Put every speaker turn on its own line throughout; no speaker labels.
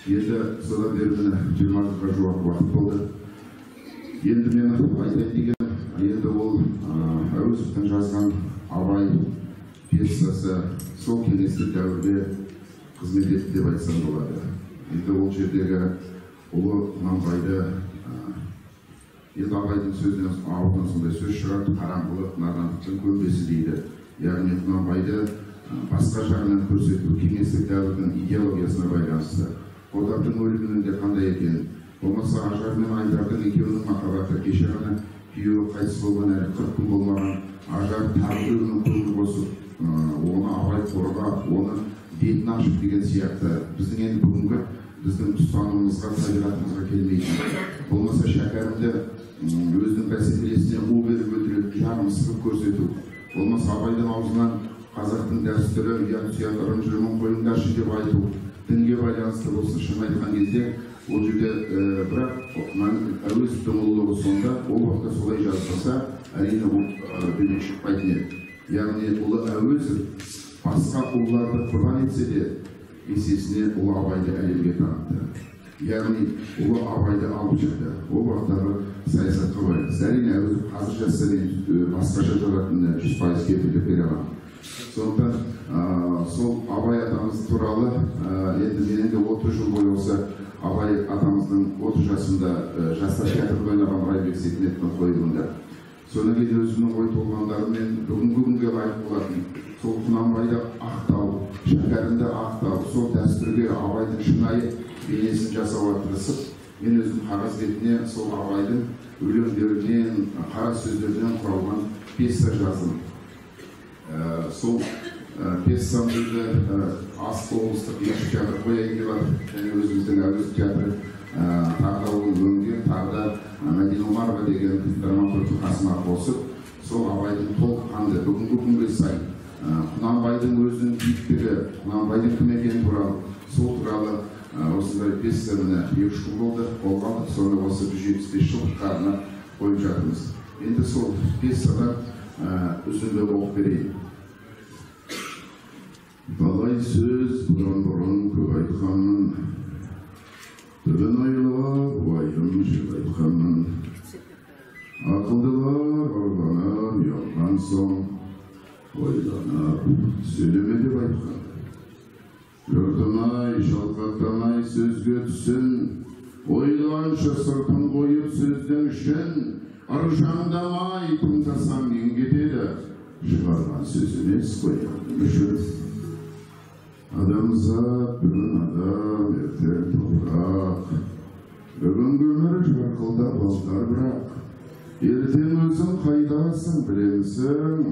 Енді содан бері 20 жылға жуық уақыт болды. Енді мен айтайын деген, енді ол Әуезовтің жазған Абай пьесасы сол кеңестік дәуірде қызмет етті деп айтсам болады. Енді ол жердегі ұлы Құнанбайды, енді Абайдың сөзінен ауызынан сондай сөз шығарды, қараңғылық надандықтың көмбесі дейді. Яғни Құнанбайды басқа жағынан көрсету кеңестік дәуірдің идеологиясына байланысты. Қодардың өлімінің де қандай екен, болмаса Ажар мен Айдардың екеуінің махаббаты, кеше ғана күйеуі қайтыс болған, әлі 40 күн болмаған, Ажар тағдырының көңіл қосып, оны Абай қорға, оны бетін ашып деген сияқты. Біздің енді бүгінгі біздің ұстанымымызға, табиғатымызға келмейтін. Болмаса шәкәрімді өзінің бәсекелесіне у беріп өлтіретін жағын сығып көрсету. Болмаса Абайдың аузынан қазақтың дәстүрі, ұят-сұят ырым-жырымын қойыңдаршы деп айту. Дінге байланысты болсын, шын айтқан кезде, ол жерде бірақ Әуезовтің ұлылығы сонда, ол уақытта солай жазбаса, әрине ол бөлек шықпайтын еді. Яғни ұлы Әуезов басқа ұлыларды құрбан етсе де, есесіне ұлы Абайды әлемге танытты. Яғни ұлы Абайды алып шықты. Ол уақыттағы саясатқа байланысты. Әрине Әуезов қазір жазса мен басқаша жазатынына 100% кепілдік бере аламын. Сондықтан сол Абай атамыз туралы енді менің де 30 жыл бойы осы Абай атамыздың 30 жасында жастар театрында ойнаған Райбек Сейтметовтің қойылымында. Содан кейін өзімнің ой толғамдарымен бүгінгі күнге лайық болатын сол Құнанбайды ақтау, шәкәрімді ақтау, сол дәстүрге Абайдың шынайы бейнесін жасауға тырысып, мен өзім қағаз бетіне сол Абайдың өлеңдерінен, қара сөздерінен құралған пьеса жаздым. Сол пьесамды Асыл облыстық екінші театр қояйын деп жатыр. Және өзіміздің Әуезов театры тағы да ол өңге, тағы да Мәдина Омарова деген драматургтың қасына қосып, сол Абайдың толыққанды бүгінгі күнге сай Құнанбайдың өзінің биіктігі, Құнанбайдың кім екені туралы, сол туралы осындай пьеса міне 2 жыл болды, қолға алып, соны осы 175 жылдықтарына қойып жатырмыз. Енді сол пьесадан үзінді оқып берейін. Талай сөз бұрын көп айтқанмын, бүгін ойлап уайым жыл айтқанмын. Ақылдылар ойланып ұялған соң, ойланып сөйлеме деп айтқан. Жұртымай шалқаттамай сөзге түсін, ойланшы сыртын қойып сөздің үшін, ыржаңдамай тыңдасаң мен кетеді, шығарған сөз емес қойғаным үшін. Адамзат бүгін адам, ертең топырақ, бүгінгі өмір жарқылдап алдар бірақ, ертең өзің қайдасың білемісің,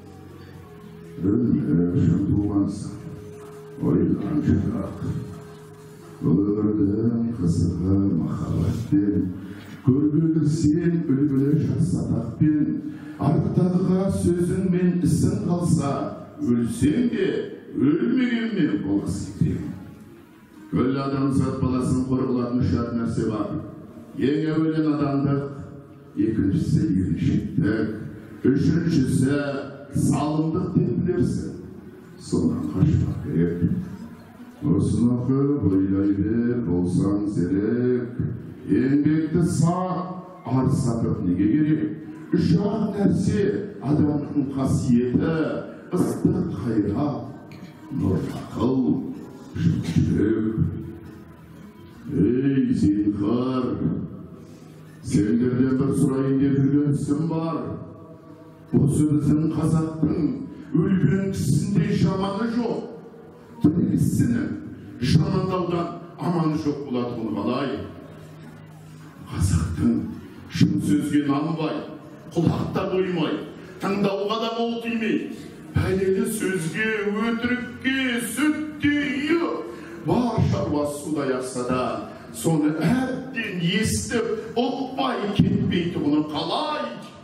білмек үшін туғансың, ойлан жырақ. Бұл өмірдің қызығы махаббатпен, көргелі сен үлгілі жасатақпен, арықтағыға сөзің мен ісің қалса, өлсең де өлмегенмен боласың деймін. Күллі адамзат баласын қорғалатын 3 нәрсе бар. Ең әуелі надандық, екіншісі еріншектік, үшіншісі салымдық деп білерсің. Сонан қашпақ керек. Осыны оқып ойлай бер, болсаң зерек, еңбекті сақ, арсатып неге керек? 3 нәрсе адамның қасиеті, ыстық қайрат, нұр ақыл, жүрек. Ей, зинһар, сендерден бір сұрайын деп жүрген ісім бар. Осы біздің қазақтың өлген кісіндей жаманы жоқ. Тірісінің жамандаудан аманы жоқ болатыны қалай? Қазақтың шын сөзге нанбай, құлақта қоймай, тыңдауға да мол тимей, пәлелі сөзге, өтірікке, сүтке үйіп, бар шаруасы судай ақса да, соны әбден естіп, ұқпай кетпейтіні қалай?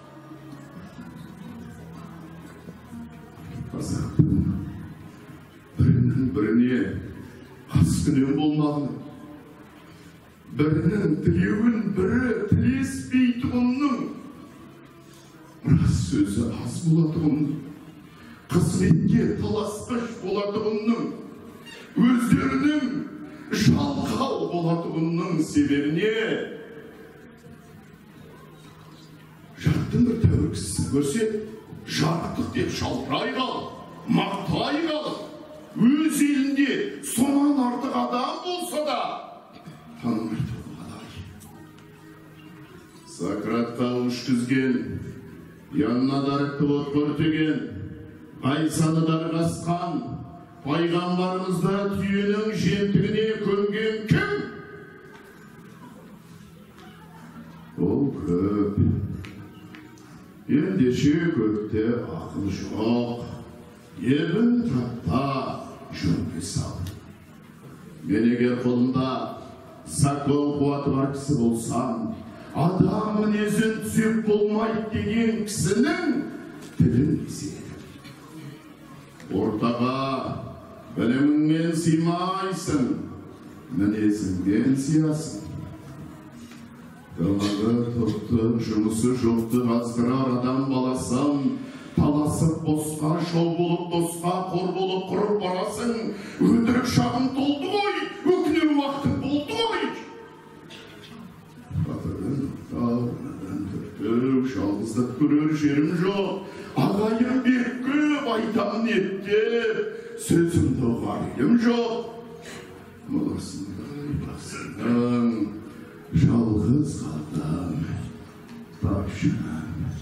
Қазақтың бірінің біріне қаскүнем болмағаны, бірінің тілеуін бірі тілеспейтіғының, рас сөзі аз болатығының, қызметке таласқыш болатығының, өздерінің жалқау
болатығының себебіне жаттың бір тәуіркісін көрсе, жарықтық деп шалтырай қалып, мақтай қалып, өз елінде сонан артық адам болса да танымайтын қалай. Сократқа ұш тізген, янына дарықты от көртеген, Қайсаны дарғасқан, пайғамбарымызды түйенің жемтігіне көмген кім? Ол көп. Ендеше көпте ақыл жоқ. Ебін тапта жөнге сал. Мен егер қолымда закон қуаты бар кісі болсам, адам мінезін түзеп болмайды деген кісінің тілін кеседі. Ортаға біліміңмен сыймайсың, мінезіңмен сыясың. Далаға топты, жұмысы жоқты азғырар адам баласам, таласып босқа, шол болып досқа, қор болып құрып барасың. Өтірік шағым толды ғой, өкінер уақытың болды ғой. Батырдың тауынан түртіп, жалғыздық көрер жерім жоқ. Ағайым бек көп айтамын еттеп, сөзімді ұғар елім жоқ. Моласындай басыңнан жалғыз қалдым, тапшынан.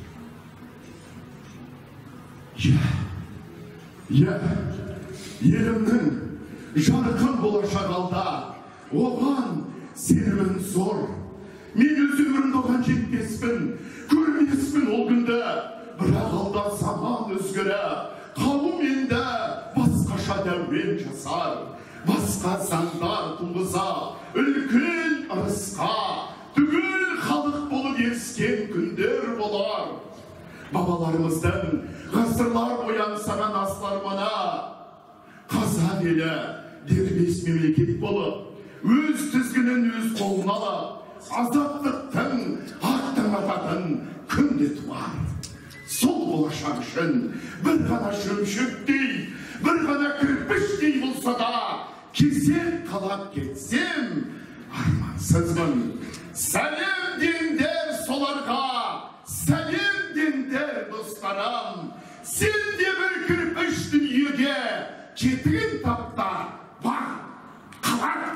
Елімнің жарқын болашақ алда, оған сенімім зор. Мен өз өмірімді оған жетпеспін, көрмеспін ол күнді. Бірақ алда заман өзгері, қауым енді басқаша дәурен жасар. Басқа заңдар туғыза, үлкен ырысқа, түгел халық болып еріскен күндер болар. Бабаларымыздың ғасырлар бойы аңсаған асыл арманы, қазақ елі дербес мемлекет болып, өз тізгінін өз қолына алып, азаттықтың аттың ататын күнде туар. Сол болашақ үшін бір ғана шөмшектей, бір ғана кірпіштей болса да, кезек қалап кетсем, армансызбын. Сәлем деңдер соларға, сәлем деңдер достарым. Сен де бір кірпіш дүниеге кетігін тапта бар, қалар.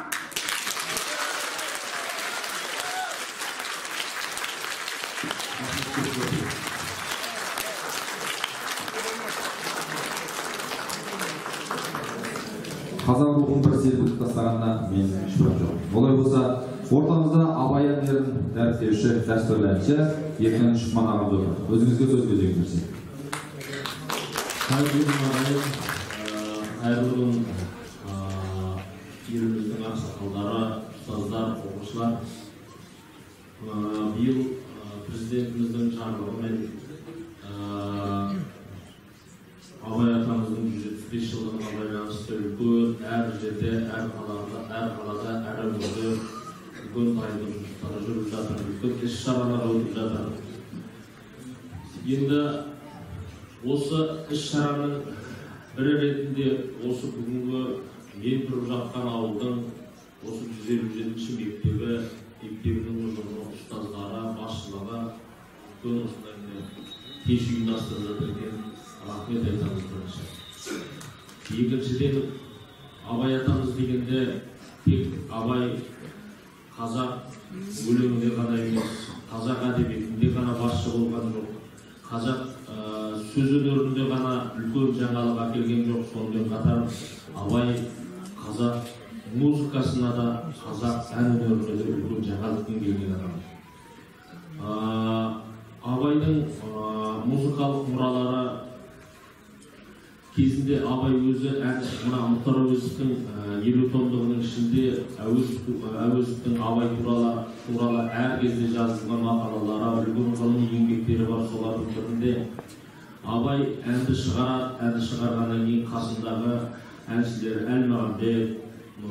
Қазақ рухын бір серпіліп тастағанына мен шүбәм жоқ. Олай болса, ортамызда Абай әндерін дәріптеуші, дәстүрлі әнші Еркін Шұқман ағамыз отыр. Өзіңізге сөз берейін берсе.
Қайырлы күн еліміздің ақсақалдары, ұстаздар, оқушылар. Биыл президентіміздің жарлығымен Абай атамыздың 175 жылдығына байланысты үлкен әр жерде, әр қалада, әр өңірде үлкен дайындық жұмыстары жүріп жатыр, үлкен іс-шаралар өтіп жатыр. Енді осы іс-шараның бірі ретінде осы бүгінгі мен тұрып жатқан ауылдың осы 157-ші мектебінің ұжымы, ұстаздары, басшылығы үлкен осындай кеш ұйымдастырып жатыр екен. Рахмет айтамыз бірінші. Екіншіден, Абай атамыз дегенде тек Абай қазақ өлеңінде ғана емес, қазақ әдебиетінде ғана басшы болған жоқ. Қазақ сөз өнерінде ғана үлкен жаңалық әкелген жоқ. Сонымен қатар Абай қазақ музыкасына да, қазақ ән өнеріне де үлкен жаңалықпен келген адам. Абайдың музыкалық мұралары кезінде Абай өзі мына Мұхтар Әуезовтің 50 томдығының ішінде Әуезовтің Абай туралы әр кезде жазылған мақалалары, үлкен ғылыми еңбектері бар. Солардың бірінде Абай әнді шығарғаннан кейін қасындағы әншілер Әлмағамбет,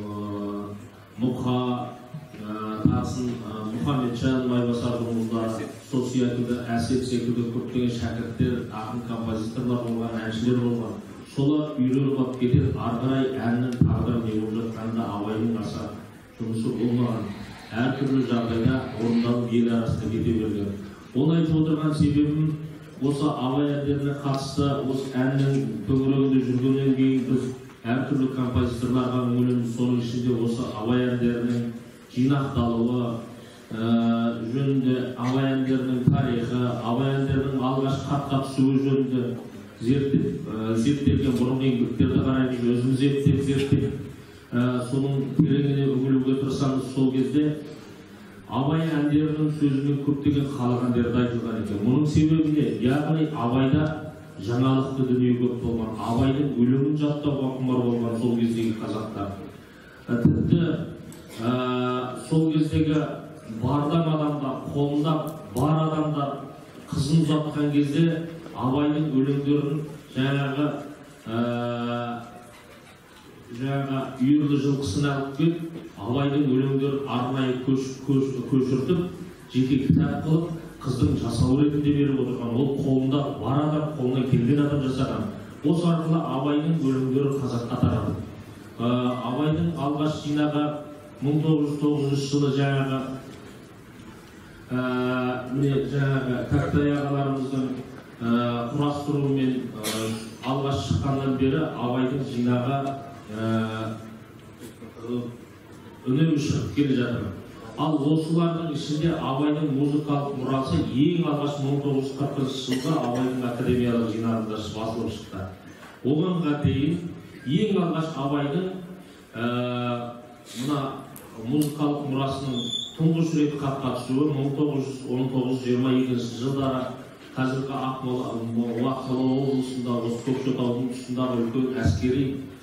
Мұқа, Тасын, Мұхамеджан, Майбасардың ұлдары, сол секілді Әсет секілді көптеген шәкірттер, ақын композиторлар болған, әншілер болған. Солар үйреніп алып кетер, ары қарай әннің тағдыры не болып жатқанында Абайдың аса жұмысы болмаған, әртүрлі жағдайда орындалып ел арасында кете берген. Оны айтып отырған себебім осы абай әндеріне қатысты осы әннің төңірегінде жүргеннен кейін біз әртүрлі композиторларға үңіленіп, соның ішінде осы абай әндерінің жинақталуы жөнінде, абай әндерінің тарихы, абай әндерінің алғаш хатқа түсуі жөнінде зерттелген бұрынғы еңбектерді қараймыз, өзіміз зерттеп, соның тереңіне үңілуге тырысамыз. Сол кезде абай әндерінің сөзімен көптеген халық әндері айтылған екен. Мұның себебі не? Яғни абайда жаңалықты дүние көп болған, абайдың өлеңін жаттауға құмар болған сол кездегі қазақтар. Тіпті сол кездегі бардам адамдар, қолында бар адамдар қызын ұзатқан кезде абайдың өлеңдерін жаңағы үйірлі жылқысын алып келіп, абайдың өлеңдерін арнайы көшіртіп, жеке кітап қылып, қыздың жасау ретінде беріп отырған. Ол қолында бар адам, қолына келген адам жасаған. Осы арқылы абайдың өлеңдері қазаққа тарады. Абайдың алғаш жинағы 1909 жылы жаңағы Тәктай ағаларымыздың құрастыруымен алғаш шыққаннан бері абайдың жинағы үнемі шығып келе жатыр. Ал осылардың ішінде абайдың музыкалық мұрасы ең алғаш 1940 жылда абайдың академиялық жинағында басылып шықты. Оғанға дейін ең алғаш абайдың мына музыкалық мұрасының тұңғыш рет хатқа түсуі 1919-22 жылдары қазіргі Ақмола облысында, Көкшетаудың тұсындағы үлкен әскери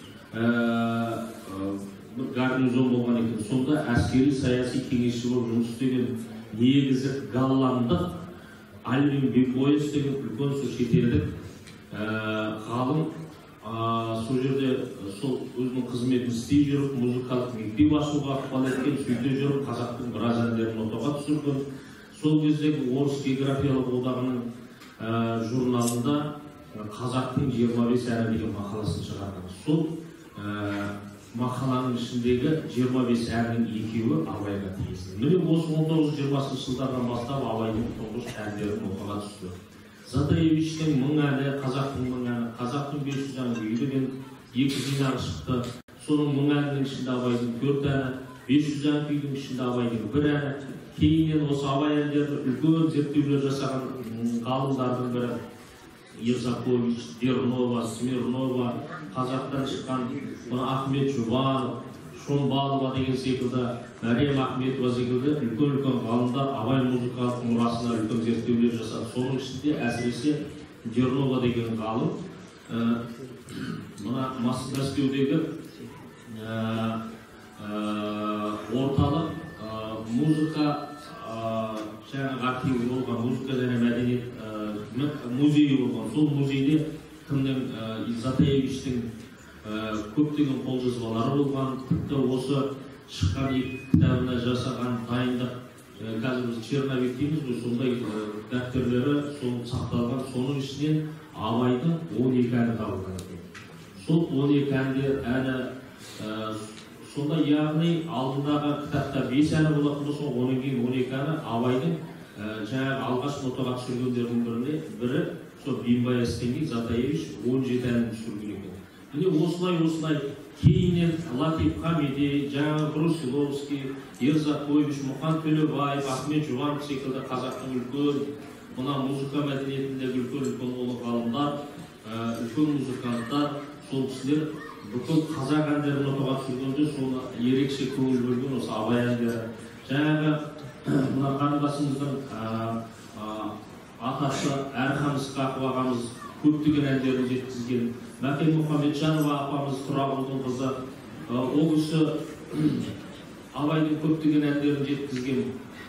гарнизон болған екен. Сонда әскери саяси кеңесші болып жұмыс істеген негізі голландық Альвин Бекойс деген үлкен шетелдік ғалым сол жерде сол өзінің қызметін істей жүріп, музыкалық мектеп ашуға ықпал еткен, сөйте жүріп қазақтың біраз әндерін нотаға түсірген. Сол кездегі Орыс географиялық одағының журналында қазақтың 25 әні деген мақаласын шығарған. Сол мақаланың ішіндегі 25 әннің екеуі абайға тиесілі. Міне осы 1920 жылдардан бастап абайдың тұңғыш әндері нотаға түсті. Затаевичтің 1000 әні, қазақтың 1000 әні, қазақтың 500 әні деген 2 жинағы шықты. Соның 1000 әнінің ішінде абайдың 4 әні, 500 ән күйдің ішінде абайдың 1 әні. Кейіннен осы абай әндерді үлкен зерттеулер жасаған ғалымдардың бірі Ерзакович, Дернова, Смирнова, қазақтан шыққан Ахмет Жұбанов, Шомбалова деген секілді, Мәриям Ахметова секілді үлкен ғалымдар абай музыкалық мұрасына үлкен зерттеулер жасады. Соның ішінде әсіресе Дернова деген ғалым мына Мәскеудегі орталық музыка архиві болған, музыка және мәдениет музейі болған. Сол музейде кімнің Затаевичтің көптеген қолжазбалары болған. Тіпті осы шыққан кітабына жасаған дайындық, қазір біз черновик дейміз ғой, сондай дәптерлері сақталған. Соның ішінен абайдың 12 әні табылған екен. Сол 12 әні сонда, яғни алдындағы кітапта 5 әні болатын болса, оның кейін 12 әні абайдың жаңағы алғаш нотаға түсіргендердің бірі сол Бимбаевский Затаевич 17 әнін түсірген екен. Міне осылай кейіннен Латиф Хамиди, жаңағы Брусиловский, Ерзакович, Мұқан Төлебаев, Ахмет Жұбанов секілді қазақтың үлкен мына музыка мәдениетіндегі үлкен ұлы ғалымдар, үлкен музыканттар, сол кісілер бүкіл қазақ әндерін нотаға түсіргенде соны ерекше көңіл бөлген осы абай әндері. Жаңағы мына қарындасымыздың атасы Әрхан Ысқақов ағамыз көптеген әндерін жеткізген. Мәкен Мұхамеджанова апамыз Тұрағұлдың қызы, ол кісі абайдың көптеген әндерін жеткізген.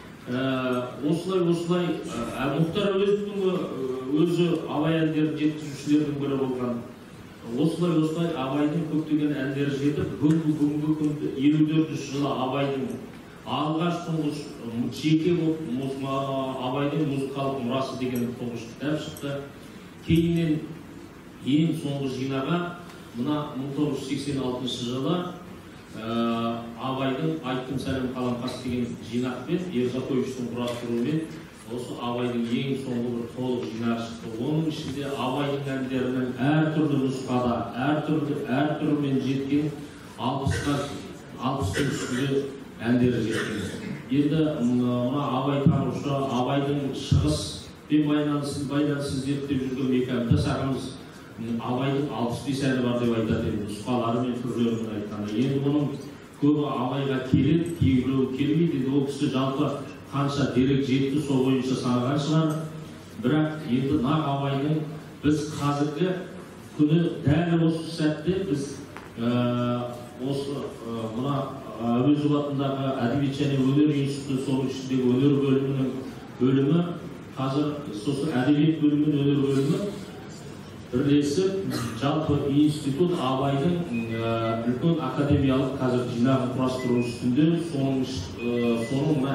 Осылай Мұхтар Әуезовтің өзі абай әндерін жеткізушілердің бірі болған. Осылай абайдың көптеген әндері жетіп, бүгінгі күнді 54 жылы абайдың алғаш тұңғыш жеке абайдың музыкалық мұрасы деген тұңғыш кітап шықты. Кейіннен ең соңғы жинаға мына 1986 жылы Абайдың «Айттым сәлем қаламқас» деген жинақпен Ерзаковичтің құрастыруымен осы Абайдың ең соңғы бір толық жинағы шықты. Оның ішінде Абайдың әндерінің әртүрлі нұсқада, әртүрлімен жеткен 60-тың үстінде әндері жеткен. Енді мына Абай танушы, Абайдың шығыспен байланысын зерттеп жүрген Мекемтас ағамыз Абайдың 65 әні бар деп айтады, нұсқалары мен түрлерін айтқанда. Енді бұның көбі Абайға келеді, кейбіреуі келмейді. Ол кісі жалпы қанша дерек жетті, сол бойынша санаған шығар. Бірақ енді нақ Абайдың біз қазіргі күні дәл осы сәтте біз осы мына Әуезов атындағы әдебиет және өнер институты, соның ішіндегі өнер бөлімі қазір сосын әдебиет бөлімі мен өнер бөлімі бірлесіп жалпы институт Абайдың үлкен академиялық қазір жинағын құрастыру үстінде. Соның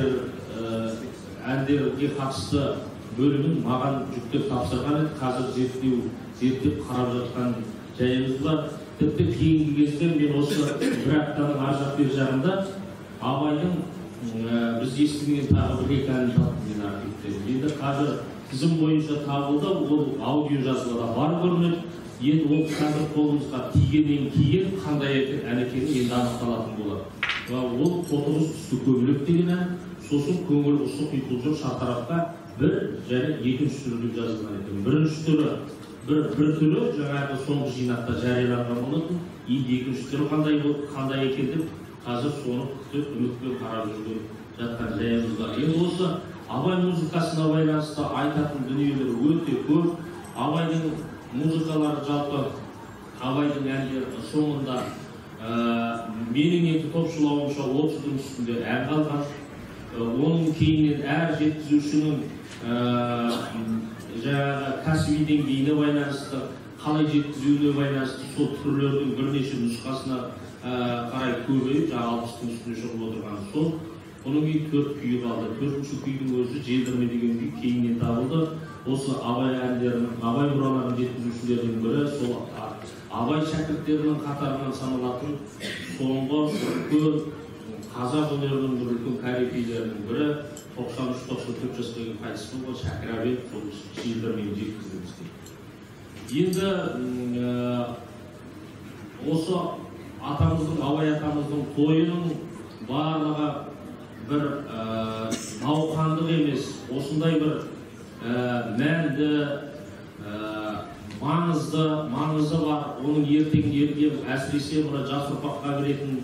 әндерге қатысты бөлімін маған жүктеп тапсырған еді. Қазір зерттеп қарап жатқан жайымыз бар. Тіпті кейінгі кезде мен осы бір аптаның ар жақ бер жағында Абайдың біз естімеген тағы бір әнін таптым мен архивте. Енді қазір тізім бойынша табылды, ол аудио жазбада бар көрінеді. Енді ол қазір қолымызға тигеннен кейін қандай ән екені енді анықталатын болады. Ол «Тотығыз түсті көбелек» деген ән, сосын «Көңіл ұсы құйқылжыр шартарапқа» бір және екінші түрде жазылған екен. Бірінші түрі бір түрі жаңағы соңғы жинақта жарияланған болатын. Енді екінші түрі қандай екен деп қазір соны күтіп үмітпен қарап жүрген жатқан жайымыз бар. Енді осы Абай музыкасына байланысты айтатын дүниелер өте көп. Абайдың музыкалары жалпы Абайдың әндері соңында менің енді топшылауымша 30-дың үстінде ән қалған. Оның кейіннен әр жеткізушінің жаңағы кәсіби деңгейіне байланысты, қалай жеткізуіне байланысты сол түрлердің бірнеше нұсқасына қарай көбейіп, 60-тың үстіне шығып отырған сол. Оның кейін 4 күйі қалды. 4-ші күйдің өзі «Желдірме» деген күй кейіннен табылды. Осы Абай әндерінің, Абай мұраларын жеткізушілердің бірі, сол Абай шәкірттерінің қатарынан саналатын соңғы үлкен қазақ өнерінің бір үлкен корифейлерінің бірі 93-94 жасқа келген қайтыс болған Шәкір Әбенов сол «Желдірмені» жеткізді бізге. Енді осы Абай атамыздың тойының барлығы бір науқандық емес, осындай бір мәнді, маңызы бар. Оның ертең әсіресе жас ұрпаққа беретін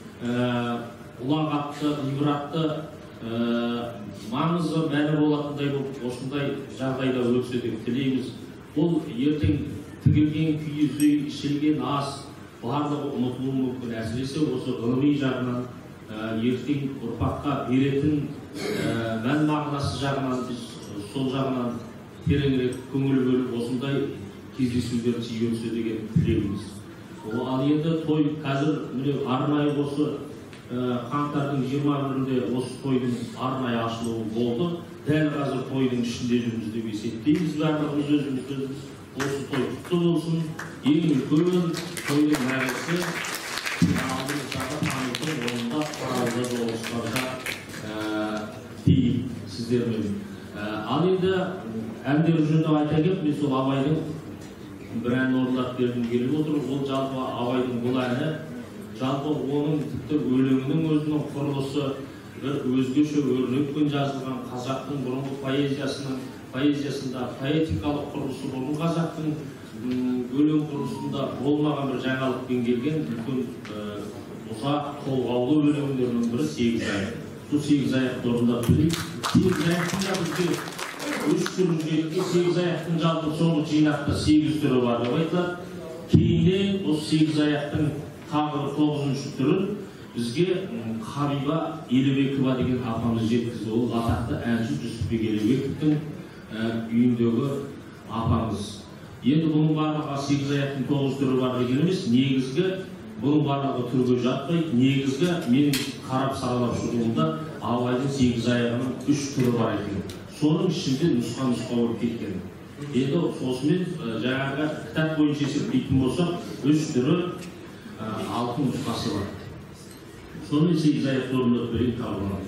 ұлағатты, ғибратты маңызы мәні болатындай болып осындай жағдайда өтсе деп тілейміз. Бұл ертең тігілген киіз үй, ішілген ас барлығы ұмытылуы мүмкін. Әсіресе осы ғылыми жағынан ертең ұрпаққа беретін мән мағынасы жағынан біз сол жағынан тереңірек көңіл бөліп осындай кездесулер жиі өтсе деген тілейміз. Ал енді той қазір арнайы осы қаңтардың 21-інде осы тойдың арнайы ашылуы болды. Дәл қазір тойдың ішінде жүрміз деп есептейміз. Барлығымыз өзіміз осы той құтты болсын. Ең үлкен тойдың мәнісі алдымыздағы танытың орында қаралды жолыстарда дейін сіздермен. Ал енді әндер жөнінде айта кеп, мен сол Абайдың бір ән орындап бергім келіп отыр. Ол жалпы Абайдың бұл әні, жалпы оның тіпті өлеңінің өзінің құрылысы бір өзгеше өрнекпен жазылған қазақтың бұрынғы поэзиясында поэтикалық құрылысы бұрын қазақтың өлең құрылысында болмаған бір жаңалықпен келген үлкен ұзақ толғаулы өлеңдердің бірі «Сегізаяқ». Сол «Сегізаяқты» орындап берейік. «Сегізаяқтың» да бізге 3 түрі жетті. «Сегізаяқтың» жалпы соңғы жинақта 8 түрі бар деп айтылады. Кейіннен осы «Сегізаяқтың» тағы 9-ші түрін бізге Хабиба Елебекова деген апамыз жеткізді. Ол атақты әнші Жүсіпбек Елебековтің үйіндегі апамыз. Енді бұның барлығы 8 аяқтың 9 түрі бар деген емес, негізгі бұның барлығы түрге жатпайды. Негізгі менің қарап саралап шығуымда Абайдың 8 аяғының 3 түрі бар екен. Соның ішінде нұсқа болып кеткен. Енді осымен жаңағы кітап бойынша есептейтін болсақ, 3 түрі 6 нұсқасы бар. So'ni Isayev o'rnab bering, qabul.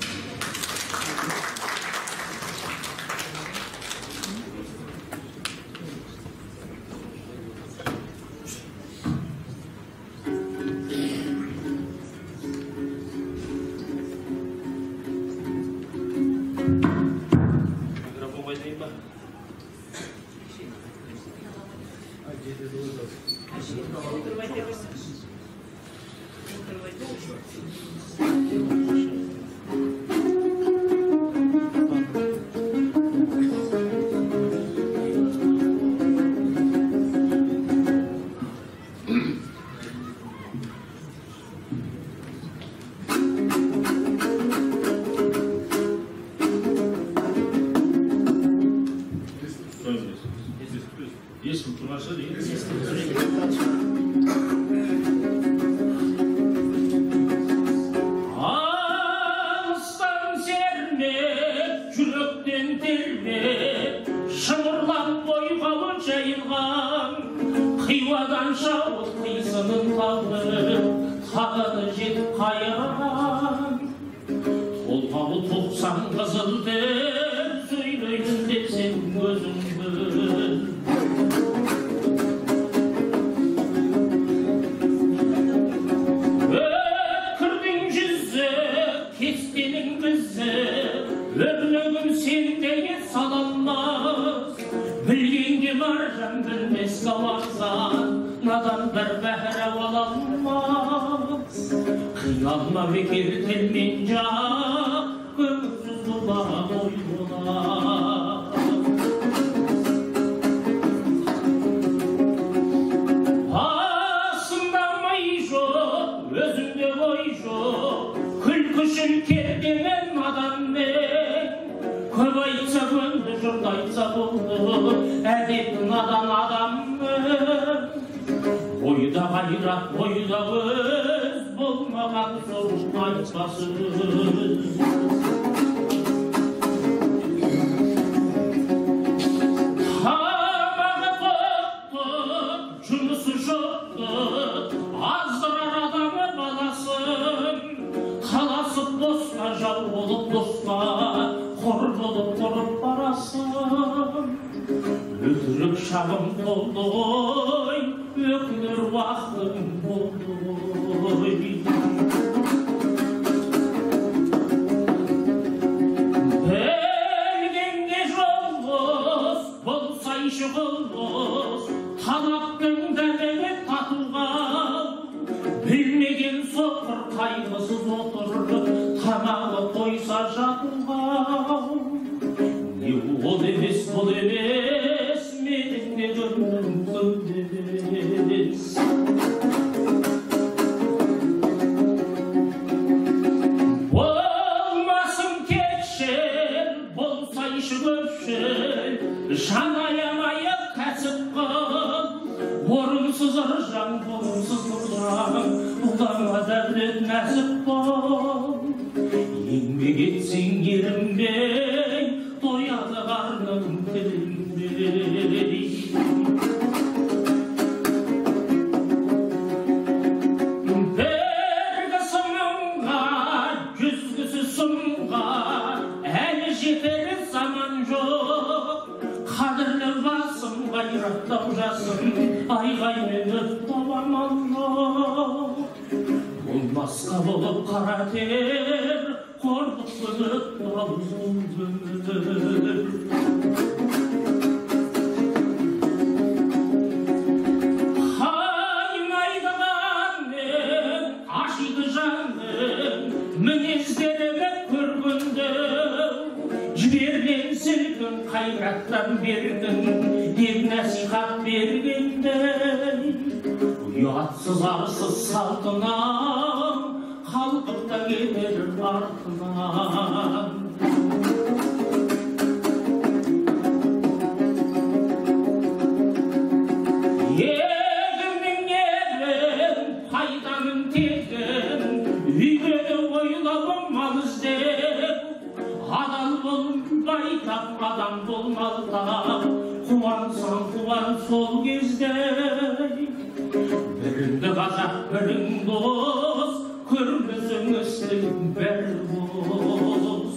көрмесіңіздің бәрі бос.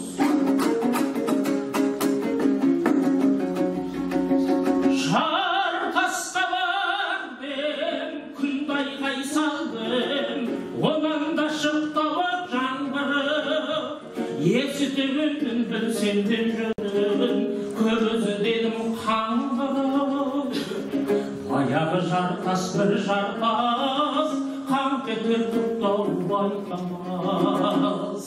Жар тасқа бардым, күндай қайсалдым, онан да шықтауы жаңбыры, есітемін білсем де жүрін, көзі дедім қаңғырып. Аяғы жартас бір жартас, қан кетер тоқтау байқамас.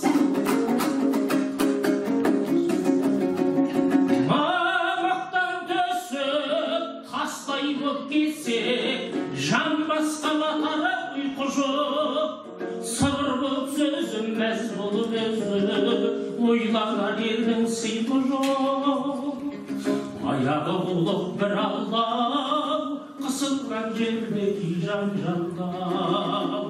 Мамықтан түсіп, тастай боп кетсе, жан басқа батары ұйқы жоқ. Сыр боп сөзім мәз болып өзі, ойланар елдің сыйқы жоқ. Аяғы болып бір алдау, қысылған жердегі жан-жандау.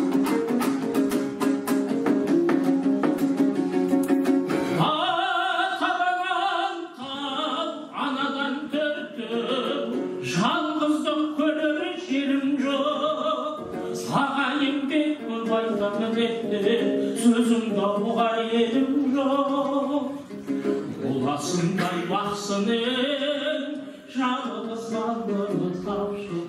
Атадан тау, анадан төртіп, жалғыздық көрер жерім жоқ. Ағайын бек көп айтамын етті, сөзімді ұғар елім жоқ. Olasınday baksının, canı sandığı tavşı.